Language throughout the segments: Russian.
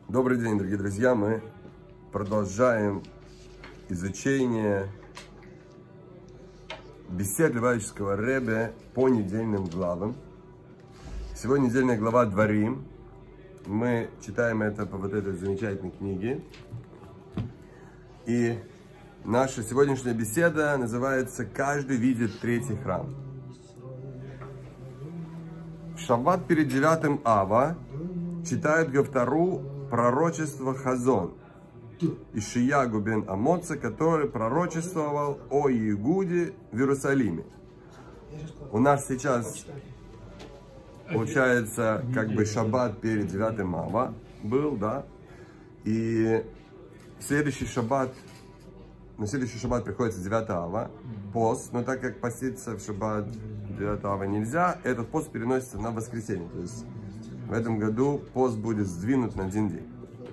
Добрый день, дорогие друзья! Мы продолжаем изучение бесед Любавического Ребе по недельным главам. Сегодня недельная глава Дворим. Мы читаем это по вот этой замечательной книге. И наша сегодняшняя беседа называется «Каждый видит третий храм». В шаббат перед 9 Ава читают Гавтору пророчество Хазон Ишиягу бен Амоца, который пророчествовал о Иегуде в Иерусалиме. У нас сейчас получается как бы шаббат перед 9 Ава был, да? И на следующий шаббат приходится 9 Ава, пост, но так как поститься в шаббат 9 Ава нельзя, этот пост переносится на воскресенье. То есть в этом году пост будет сдвинут на один день.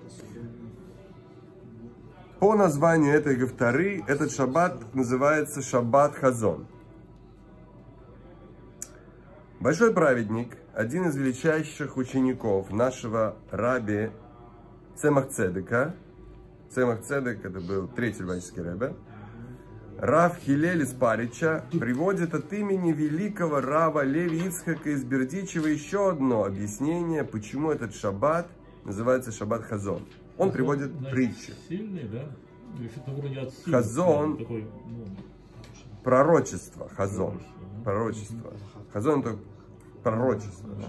По названию этой Гавторы, этот шаббат называется Шаббат Хазон. Большой праведник, один из величайших учеников нашего раби Цемах Цедека. Цемах Цедек, это был третий Любавический ребе. Рав Хилель из Парича приводит от имени великого рава Леви Ицхака из Бердичева еще одно объяснение, почему этот шаббат называется Шаббат Хазон. Он приводит притчи. Сильный, да? Хазон, такой, пророчество, Хазон, пророчество. Хазон это пророчество. Да?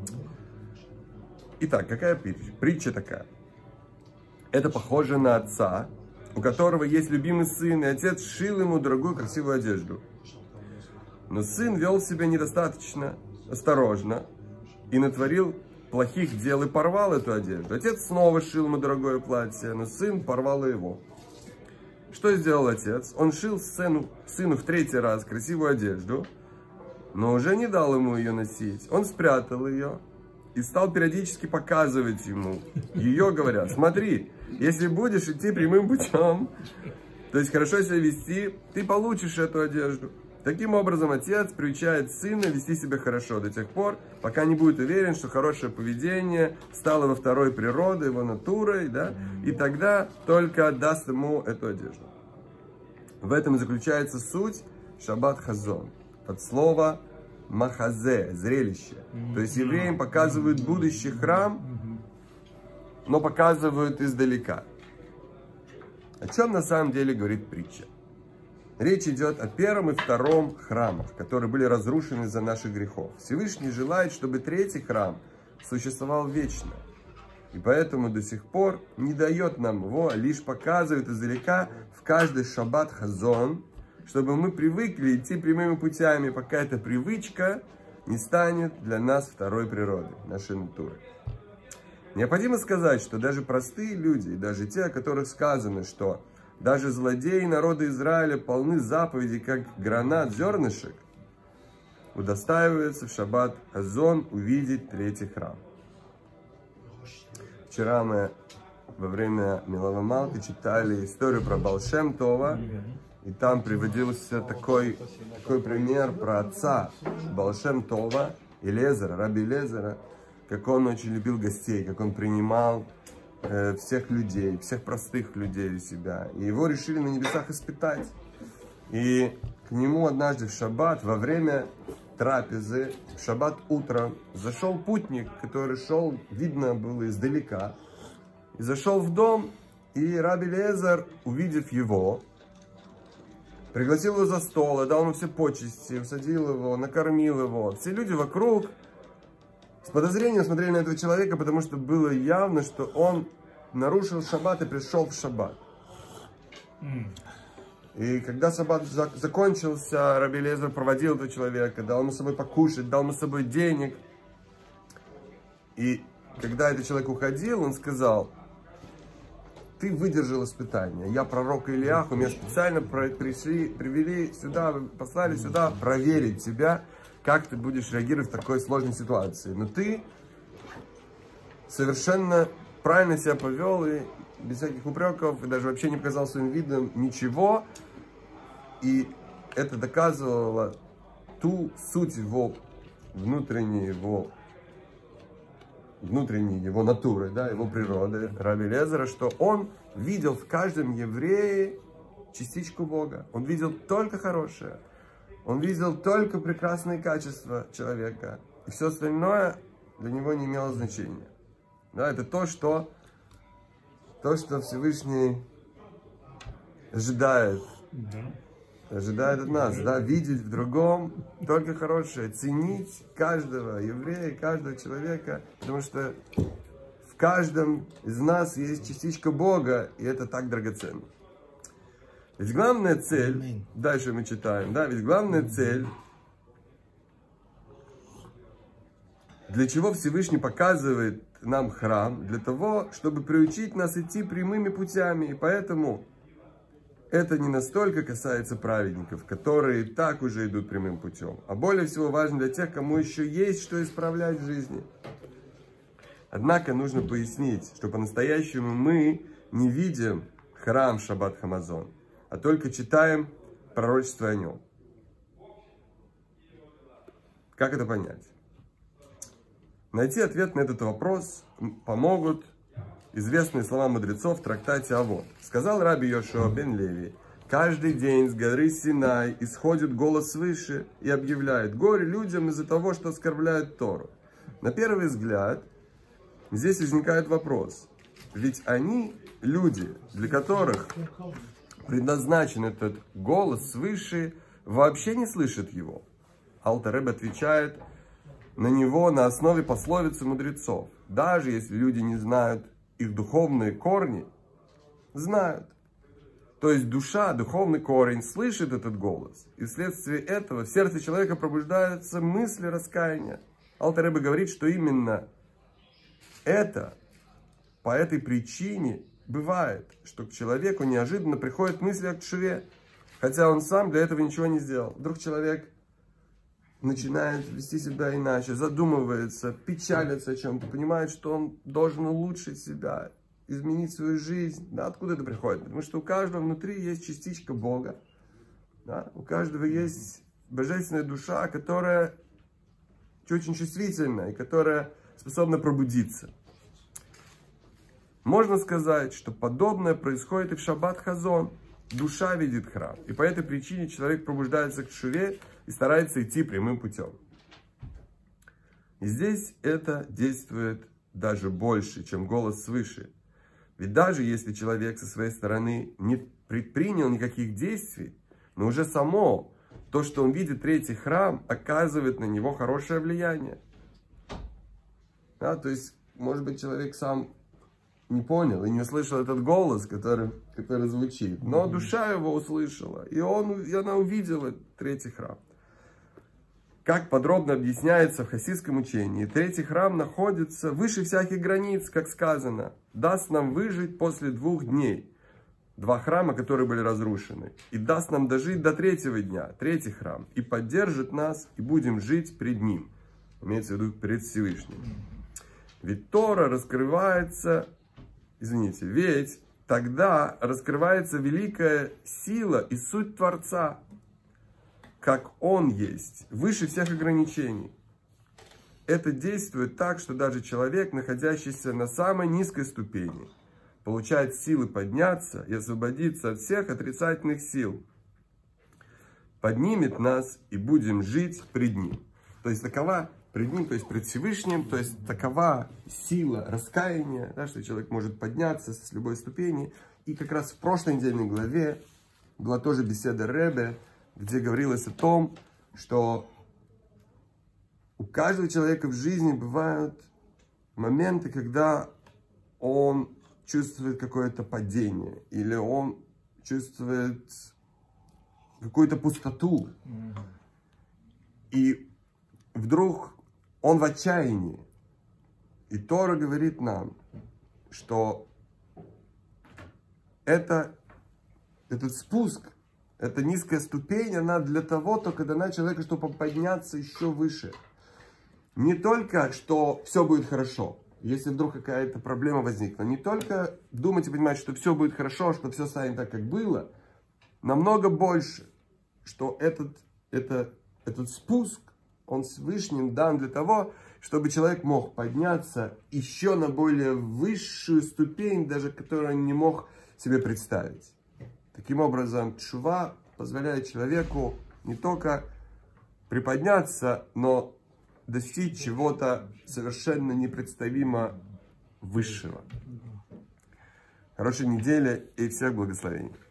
Итак, какая притча? Притча такая. Это похоже на отца, у которого есть любимый сын, и отец шил ему дорогую красивую одежду. Но сын вел себя недостаточно осторожно и натворил плохих дел и порвал эту одежду. Отец снова шил ему дорогое платье, но сын порвал его. Что сделал отец? Он шил сыну в третий раз красивую одежду, но уже не дал ему ее носить. Он спрятал ее и стал периодически показывать ему ее, говоря: смотри, если будешь идти прямым путем, то есть хорошо себя вести, ты получишь эту одежду. Таким образом, отец приучает сына вести себя хорошо до тех пор, пока не будет уверен, что хорошее поведение стало во второй природой, его натурой, да, и тогда только отдаст ему эту одежду. В этом и заключается суть Шаббат Хазон. От слова махазе, зрелище. То есть евреям показывают будущий храм, но показывают издалека. О чем на самом деле говорит притча? Речь идет о первом и втором храмах, которые были разрушены из-за наших грехов. Всевышний желает, чтобы третий храм существовал вечно. И поэтому до сих пор не дает нам его, а лишь показывает издалека в каждый шаббат Хазон, чтобы мы привыкли идти прямыми путями, пока эта привычка не станет для нас второй природой, нашей натуры. Необходимо сказать, что даже простые люди, и даже те, о которых сказано, что даже злодеи народа Израиля полны заповедей, как гранат зернышек, удостаиваются в шаббат Хазон увидеть третий храм. Вчера мы во время Милова Малки читали историю про Баал Шем Това, и там приводился такой пример про отца Баал Шем Това, Элиэзера, раби Элиэзера, как он очень любил гостей, как он принимал всех людей, всех простых людей у себя. И его решили на небесах испытать. И к нему однажды в шаббат, во время трапезы, в шаббат утром, зашел путник, который шел, видно было издалека, и зашел в дом, и раби Элиэзер, увидев его, пригласил его за стол, дал ему все почести, усадил его, накормил его. Все люди вокруг с подозрением смотрели на этого человека, потому что было явно, что он нарушил шаббат и пришел в шаббат. И когда шаббат закончился, раби Элиэзер проводил этого человека, дал ему с собой покушать, дал ему с собой денег. И когда этот человек уходил, он сказал: ты выдержал испытание. Я пророк Ильяху, меня специально привели сюда, послали сюда проверить тебя, как ты будешь реагировать в такой сложной ситуации. Но ты совершенно правильно себя повел, и без всяких упреков, и даже вообще не показал своим видом ничего. И это доказывало ту суть его, внутренней его внутренней его натуры, да, его природы, Раби Элиэзера, что он видел в каждом еврее частичку Бога. Он видел только хорошее. Он видел только прекрасные качества человека. И все остальное для него не имело значения. Да, это то, что Всевышний ожидает. Ожидает от нас, да, видеть в другом только хорошее, ценить каждого еврея, каждого человека, потому что в каждом из нас есть частичка Бога, и это так драгоценно. Ведь главная цель, дальше мы читаем, да, ведь главная цель, для чего Всевышний показывает нам храм, для того, чтобы приучить нас идти прямыми путями, и поэтому это не настолько касается праведников, которые так уже идут прямым путем, а более всего важно для тех, кому еще есть что исправлять в жизни. Однако нужно пояснить, что по-настоящему мы не видим храм Шаббат Хамазон, а только читаем пророчество о нем. Как это понять? Найти ответ на этот вопрос помогут известные слова мудрецов в трактате Авот. Сказал Раби Йошуа бен Леви: каждый день с горы Синай исходит голос свыше и объявляет: горе людям из-за того, что оскорбляют Тору. На первый взгляд здесь возникает вопрос. Ведь они, люди, для которых предназначен этот голос свыше, вообще не слышат его. Алтер Ребе отвечает на него на основе пословицы мудрецов. Даже если люди не знают их духовные корни, знают. То есть душа, духовный корень, слышит этот голос. И вследствие этого в сердце человека пробуждаются мысли раскаяния. Алтер Ребе говорит, что именно по этой причине бывает, что к человеку неожиданно приходят мысли о тшуве, хотя он сам для этого ничего не сделал. Вдруг человек начинает вести себя иначе, задумывается, печалится о чем-то, понимает, что он должен улучшить себя, изменить свою жизнь. Да, откуда это приходит? Потому что у каждого внутри есть частичка Бога. Да? У каждого есть божественная душа, которая очень чувствительна и которая способна пробудиться. Можно сказать, что подобное происходит и в Шаббат Хазон. Душа видит храм. И по этой причине человек пробуждается к тшуве и старается идти прямым путем. И здесь это действует даже больше, чем голос свыше. Ведь даже если человек со своей стороны не предпринял никаких действий, но уже само то, что он видит третий храм, оказывает на него хорошее влияние. Да, то есть, может быть, человек сам не понял и не услышал этот голос, который звучит. Но душа его услышала, и она увидела третий храм. Как подробно объясняется в хасидском учении, третий храм находится выше всяких границ, как сказано: даст нам выжить после 2 дней. 2 храма, которые были разрушены. И даст нам дожить до 3-го дня, 3-й храм. И поддержит нас, и будем жить пред ним. Имеется в виду перед Всевышним. Ведь Тора раскрывается... ведь тогда раскрывается великая сила и суть Творца, как Он есть, выше всех ограничений. Это действует так, что даже человек, находящийся на самой низкой ступени, получает силы подняться и освободиться от всех отрицательных сил. Поднимет нас, и будем жить пред Ним. То есть такова... пред Ним, то есть пред Всевышним, то есть такова сила раскаяния, да, что человек может подняться с любой ступени. И как раз в прошлой недельной главе была тоже беседа Ребе, где говорилось о том, что у каждого человека в жизни бывают моменты, когда он чувствует какое-то падение, или он чувствует какую-то пустоту. И вдруг он в отчаянии. И Тора говорит нам, что этот спуск, эта низкая ступень, она для того только дана человеку, чтобы подняться еще выше. Не только, что все будет хорошо, если вдруг какая-то проблема возникла. Не только думать и понимать, что все будет хорошо, что все станет так, как было. Намного больше, что этот спуск, он Всевышним дан для того, чтобы человек мог подняться еще на более высшую ступень, даже которую он не мог себе представить. Таким образом, тшува позволяет человеку не только приподняться, но достичь чего-то совершенно непредставимо высшего. Хорошей недели и всех благословений.